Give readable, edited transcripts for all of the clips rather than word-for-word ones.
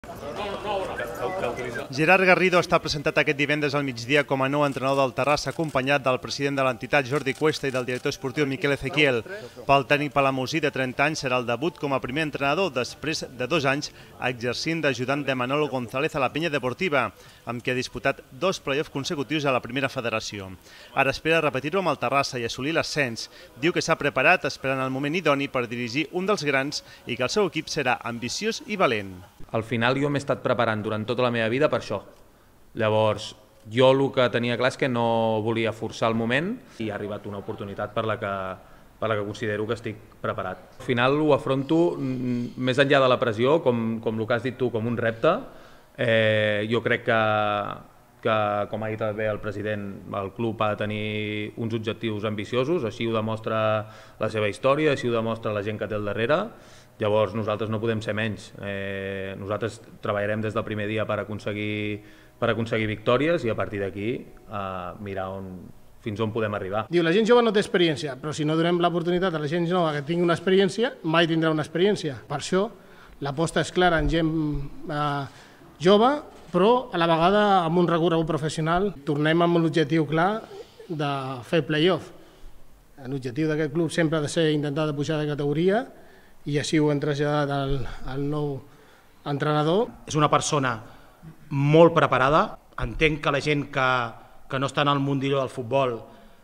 Gerard Garrido està presentat aquest divendres al migdia com a nou entrenador del Terrassa, acompanyat del president de l'entitat Jordi Cuesta i del director esportiu Miquel Ezequiel. Pel tècnic palamosí de 30 anys serà el debut com a primer entrenador després de 2 anys exercint d'ajudant de Manolo González a la Penya Deportiva, amb qui ha disputat 2 play-offs consecutius a la primera federació. Ara espera repetir-ho amb el Terrassa i assolir l'ascens. Diu que s'ha preparat esperant el moment idoni per dirigir un dels grans i que el seu equip serà ambiciós i valent. Al final jo m'he estat preparant durant tota la meva vida per això. Llavors, jo el que tenia clar és que no volia forçar el moment i ha arribat una oportunitat per la que considero que estic preparat. Al final ho afronto més enllà de la pressió, com el que has dit tu, com un repte. Jo crec que, com ha dit bé el president, el club ha de tenir uns objectius ambiciosos, així ho demostra la seva història, així ho demostra la gent que té al darrere. Llavors nosaltres no podem ser menys. Nosaltres treballarem des del primer dia per aconseguir victòries i a partir d'aquí mirar fins on podem arribar. Diu, la gent jove no té experiència, però si no donem l'oportunitat a la gent jove que tingui una experiència, mai tindrà una experiència. Per això l'aposta és clara en gent jove, però a la vegada amb un recorregut professional. Tornem amb l'objectiu clar de fer play-off. L'objectiu d'aquest club sempre ha de ser intentar de pujar de categoria i així ho hem traslladat al nou entrenador. És una persona molt preparada. Entenc que la gent que no està en el mundillo del futbol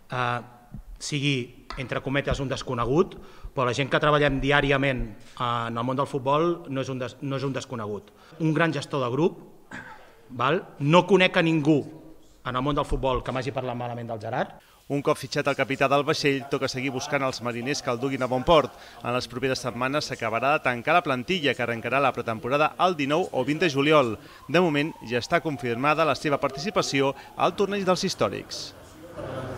sigui, entre cometes, un desconegut, però la gent que treballem diàriament en el món del futbol no és un desconegut. Un gran gestor de grup, no conec a ningú en el món del futbol que m'hagi parlat malament del Gerard. Un cop fitxat el capità del vaixell, toca seguir buscant els mariners que el duguin a bon port. En les properes setmanes s'acabarà de tancar la plantilla, que arrencarà la pretemporada el 19 o 20 de juliol. De moment ja està confirmada la seva participació al torneig dels històrics.